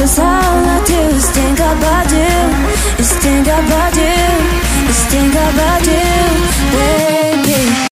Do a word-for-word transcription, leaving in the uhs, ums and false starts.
Cause all I do is think about you, is think about you, is think about you.